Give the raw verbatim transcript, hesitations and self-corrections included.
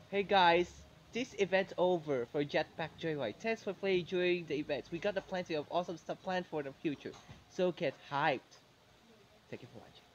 Hey guys, this event's over for Jetpack Joyride. Thanks for playing during the event. We got a plenty of awesome stuff planned for the future, so get hyped. Thank you for watching.